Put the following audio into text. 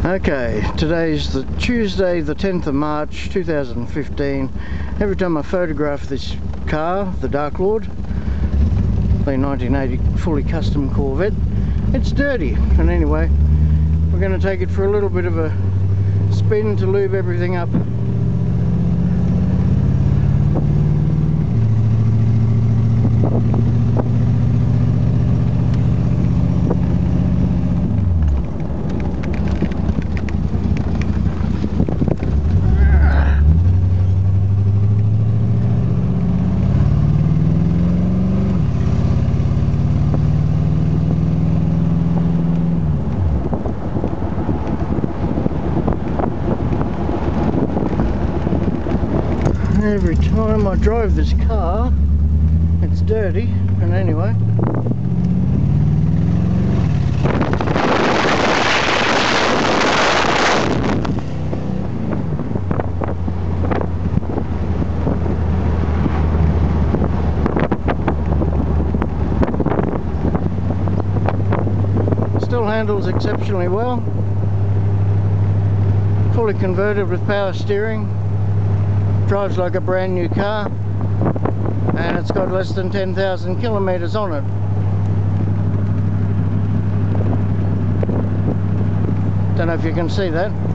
Okay, today's the Tuesday the 10th of March 2015. Every time I photograph this car, the Dark Lord, the 1980 fully custom Corvette, it's dirty. And anyway, we're going to take it for a little bit of a spin to lube everything up. Every time I drive this car, it's dirty, and anyway. Still handles exceptionally well. Fully converted with power steering. Drives like a brand new car, and it's got less than 10,000 kilometers on it. Don't know if you can see that.